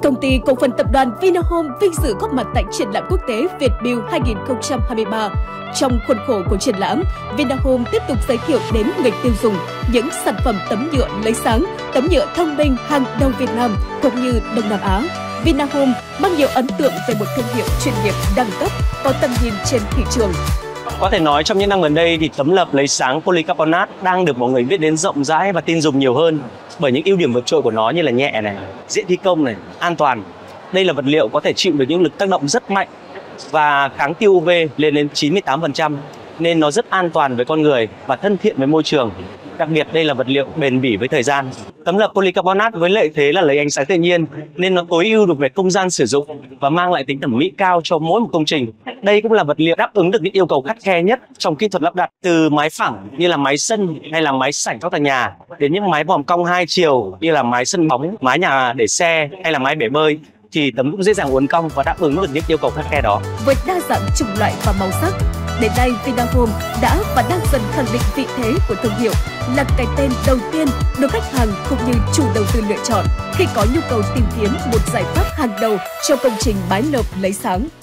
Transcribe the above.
Công ty cổ phần tập đoàn Vinahome vinh dự góp mặt tại triển lãm quốc tế Vietbuild 2023. Trong khuôn khổ của triển lãm, Vinahome tiếp tục giới thiệu đến người tiêu dùng những sản phẩm tấm nhựa lấy sáng, tấm nhựa thông minh hàng đầu Việt Nam cũng như Đông Nam Á. Vinahome mang nhiều ấn tượng về một thương hiệu chuyên nghiệp đẳng cấp, có tầm nhìn trên thị trường. Có thể nói trong những năm gần đây thì tấm lợp lấy sáng polycarbonate đang được mọi người biết đến rộng rãi và tin dùng nhiều hơn bởi những ưu điểm vượt trội của nó như là nhẹ này, dễ thi công này, an toàn. Đây là vật liệu có thể chịu được những lực tác động rất mạnh và kháng tiêu UV lên đến 98% nên nó rất an toàn với con người và thân thiện với môi trường. Đặc biệt đây là vật liệu bền bỉ với thời gian. Tấm lợp polycarbonate với lợi thế là lấy ánh sáng tự nhiên nên nó tối ưu được về không gian sử dụng và mang lại tính thẩm mỹ cao cho mỗi một công trình. Đây cũng là vật liệu đáp ứng được những yêu cầu khắt khe nhất trong kỹ thuật lắp đặt, từ mái phẳng như là mái sân hay là mái sảnh các tòa nhà đến những mái vòm cong hai chiều như là mái sân bóng, mái nhà để xe hay là mái bể bơi thì tấm cũng dễ dàng uốn cong và đáp ứng được những yêu cầu khắt khe đó. Với đa dạng chủng loại và màu sắc, đến nay Vinahome đã và đang dần khẳng định vị thế của thương hiệu là cái tên đầu tiên được khách hàng cũng như chủ đầu tư lựa chọn khi có nhu cầu tìm kiếm một giải pháp hàng đầu cho công trình mái lợp lấy sáng.